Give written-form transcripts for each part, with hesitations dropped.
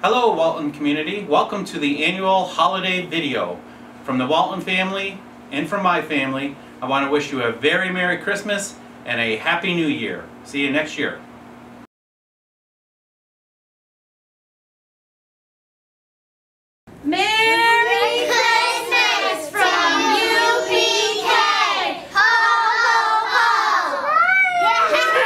Hello Walton community, welcome to the annual holiday video. From the Walton family and from my family, I want to wish you a very Merry Christmas and a Happy New Year. See you next year. Merry Christmas from UPK! Ho, ho, ho!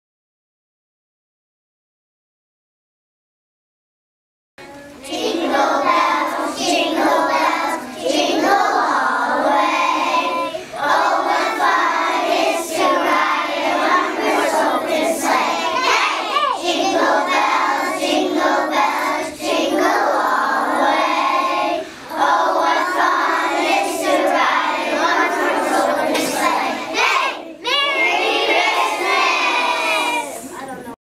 Jingle bells, jingle bells, jingle all the way. Oh, what fun it is to ride in a one-horse open sleigh. Hey! Jingle bells, jingle bells, jingle all the way. Oh, what fun it is to ride in a one-horse open sleigh. Hey! Merry Christmas! I don't know.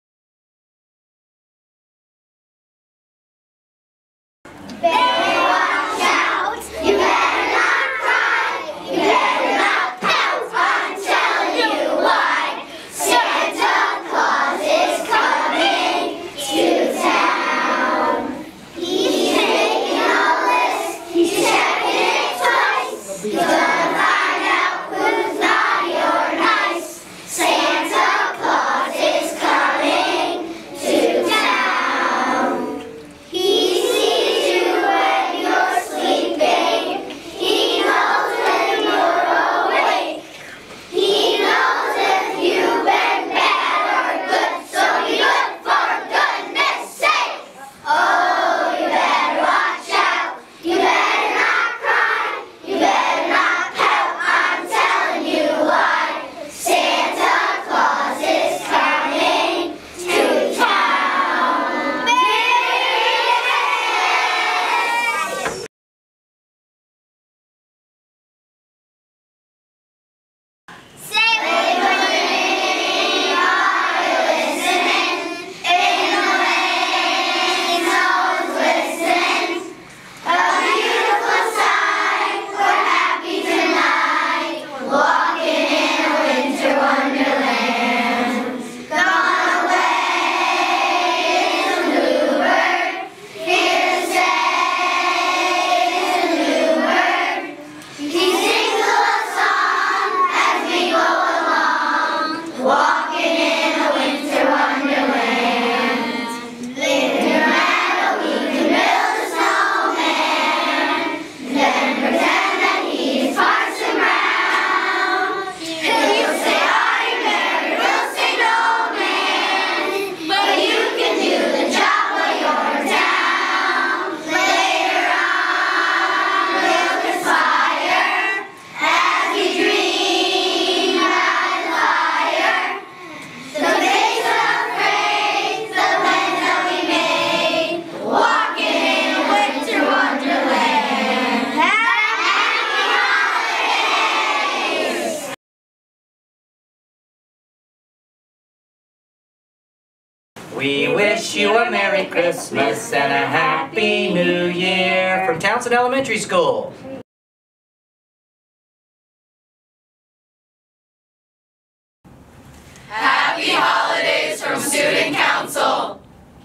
Better watch out, you better not cry, you better not pout, I'm telling you why. Santa Claus is coming to town. He's making a list, he's checking it twice. He's gonna find out who's naughty or nice. Santa Claus is coming to town. He sees you when you're sleeping. He knows when you're awake. He knows if you've been bad or good, so be good for goodness sake. Oh, you better watch out. You better not cry. You better not pout. I'm telling you why. Santa Claus is coming to town. Merry Christmas! Say when are you listening? In the lane, no one's listening. A beautiful sight, we're happy tonight, walking in a winter wonderland. Gone away is a bluebird, here to stay is a new bird. He sings a love song as we go along, walking in a winter wonderland. In a meadow we can build a snowman, then pretend that he's Parson Brown. He'll say, "Are you married?" We'll say, "No, man," but you can do the job while you're down. Later on, we'll conspire as we dream by the fire. The days unafraid, the plans that we made, walking in a winter wonderland. Happy holidays! We wish you a Merry Christmas and a Happy New Year from Townsend Elementary School. Happy holidays from Student Council.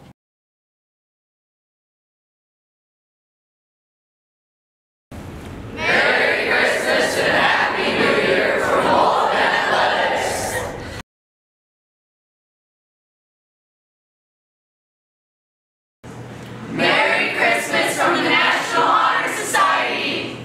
Merry Christmas and Happy New Year from Walton Athletics. Merry Christmas from the National Honor Society.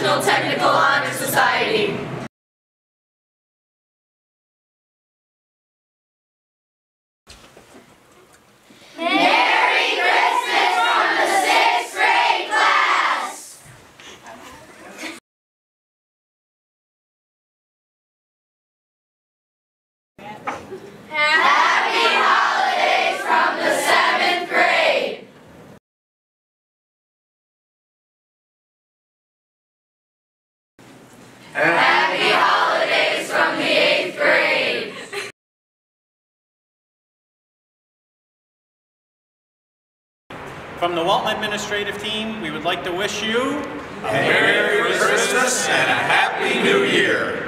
National Technical Honor Society. Merry Christmas from the 6th grade class! Happy holidays from the 7th grade. Happy holidays from the 8th grade. From the Walton administrative team, we would like to wish you a Merry Christmas and a Happy New Year.